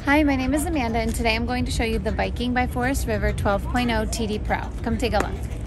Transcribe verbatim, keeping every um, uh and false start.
Hi, my name is Amanda, and today I'm going to show you the Viking by Forest River twelve point oh T D Pro. Come take a look.